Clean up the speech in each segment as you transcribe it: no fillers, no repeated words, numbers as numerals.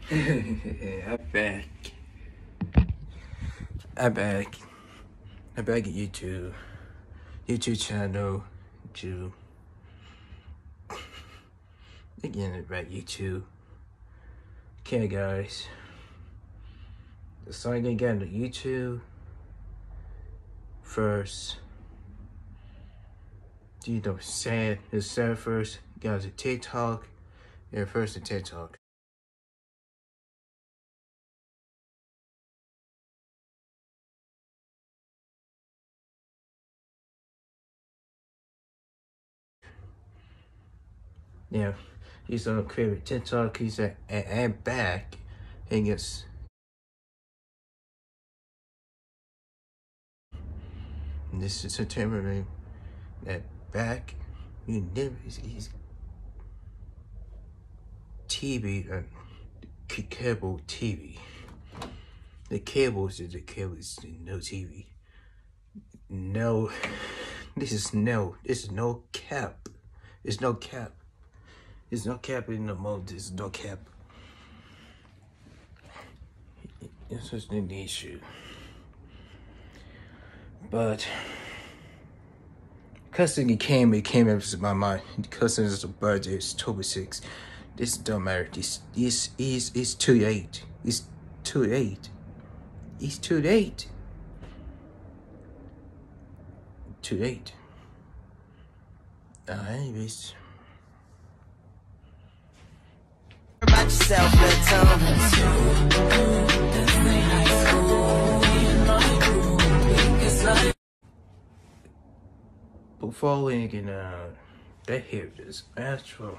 I'm back. I'm back. I'm back at YouTube channel. YouTube. Again, back YouTube. Okay, guys. The song I got on YouTube. First. You know, sad. The sad first. Got the TikTok. Yeah, first the TikTok. Yeah, he's on creative TikTok. He's at and back. He gets. And this is September name. That back. You never. He's TV. Cable TV. The cables is the cables. No TV. No. This is no cap. There's no cap. There's no cap in the mode. There's no cap. It's just an issue. But cousin it came up to my mind. Cousin's birthday is October 6th. This don't matter. This is 2-8. It's 2-8. It's 2-8. 2-8. Anyways. About yourself, Before linking that here is Astro.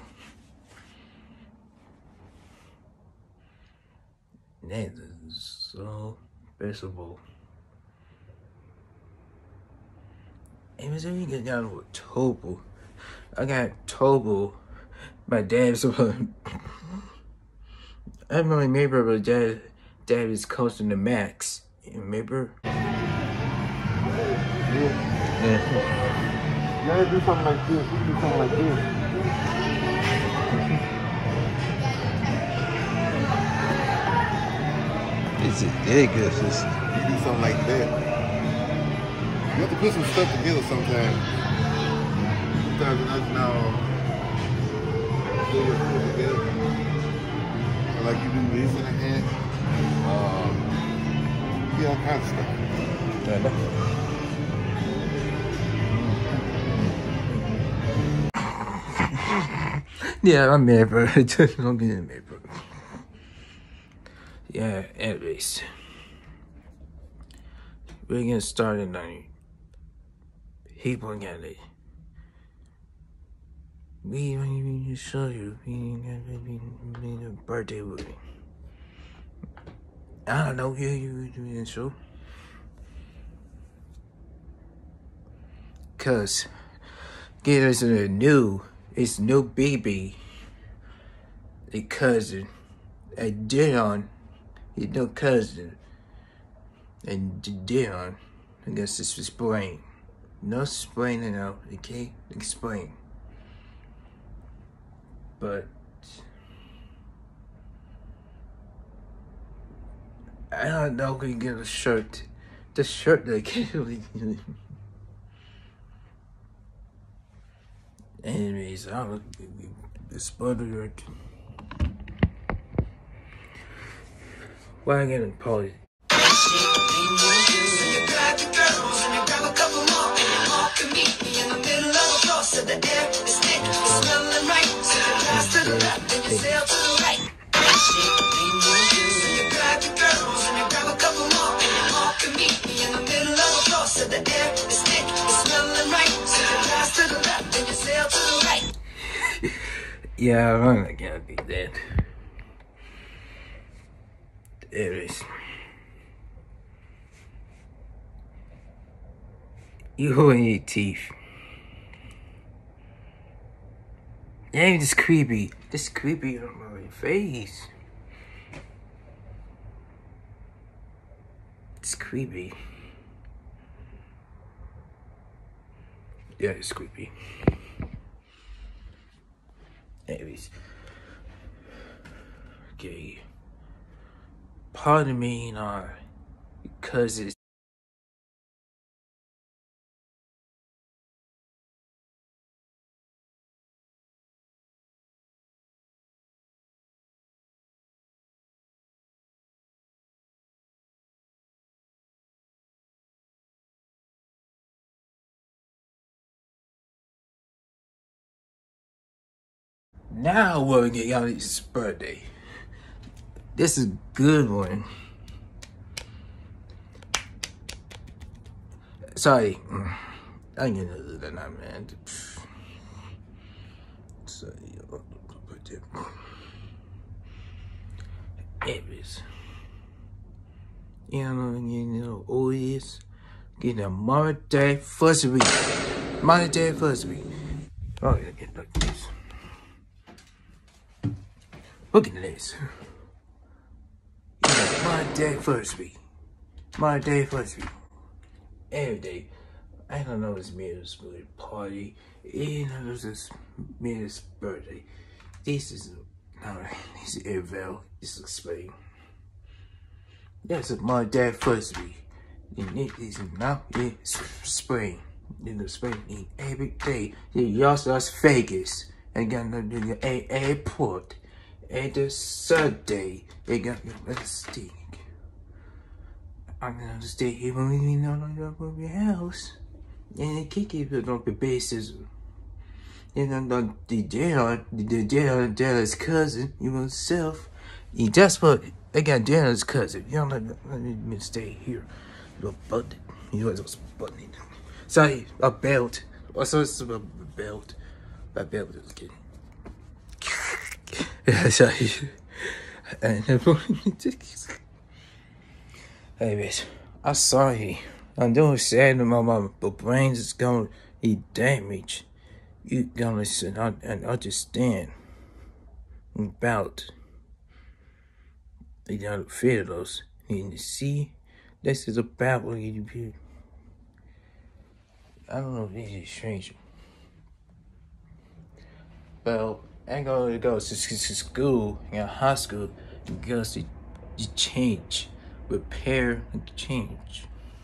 That is so visible. It was even getting down with Tobu. I got Tobu. My dad's one. I remember my dad is coaching the Max. You remember? Yeah. Now do something like this. You do something like this. It's ridiculous. You do something like that. You have to put some stuff together sometimes. Sometimes it's not now. Put it together. Like you do this in a hand. Yeah, all kinds of stuff. Yeah, I'm mad, bro. Just don't get in there, bro. Yeah, anyways. We're gonna start at 9. People got it. We want to show you. We got a birthday with me. I don't know. You doing show. Cause get us a new. It's new baby. A cousin. A Dion. His no cousin. And Dion. I guess it's explain. No explaining out, okay? Explain. But I don't know if we can get a shirt. The shirt that can't really. Anyways, I don't know. It's butter. Why again, Polly? Yeah, I'm not gonna be dead. There it is. You holding your teeth. Yeah, this creepy. This creepy on my face. It's creepy. Yeah, it's creepy. Anyways. Okay. pardon me, because it's now we're getting out his birthday. This is a good one. Sorry, I ain't gonna do that now, man. Sorry, anyways, you know who it is? Getting a Mother's Day first week. Mother's Day first week. Oh, yeah, get like this. Look at this. Mother's Day first week. Mother's Day first week. Every day. I don't know it's Mira's birthday party. You know, it's Mira's birthday. This is this is Airville. This is Spain. That's my dad first week. Now it's spring. In the spring, in every day. Y'all Las Vegas. And got the airport. And the Sunday. They got the stick. I'm gonna stay here when we know your house. And they kick it on the bases. And then the Daryl's cousin, you know, self. That's what they got Daryl's cousin. You don't let me stay here. Little butt. You know what's buttoning. Sorry, a belt. Also, it's a belt. My belt is kidding. Sorry. Anyways, I'm sorry. I'm doing sad that my brain is gonna be damaged. You gonna listen and understand about the other fiddles. And see, this is about what you do. I don't know if this is strange. Well, I'm gonna go to school, high school, because to change, repair, and change.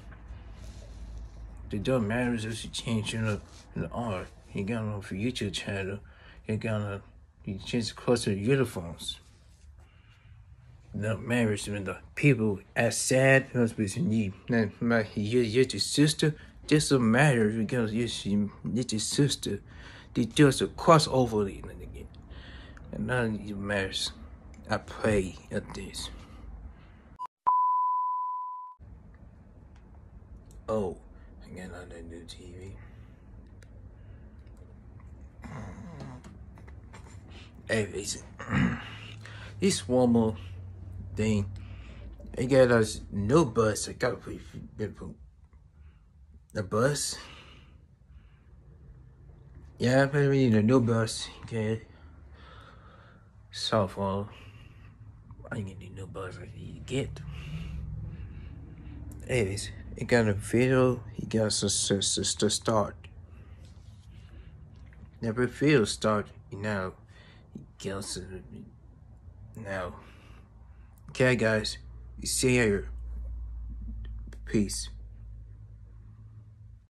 It don't matter if you change in the art. You got on for YouTube channel. You change the clothes to the uniforms. The marriage when the people as sad as we need. Now, you're your sister. Just a matter because you're your sister. They just a crossover again. And none of you matters. I pray at this. Oh, I got on that new TV. Anyways, this one more thing. I got us no bus. I gotta put the bus. Yeah, I need a new bus. Okay. Softball. I need a new bus. I need to get. Anyways, it got a video. He got to start. Never feel start. Now, he gets now. Okay, guys. You see here. Peace.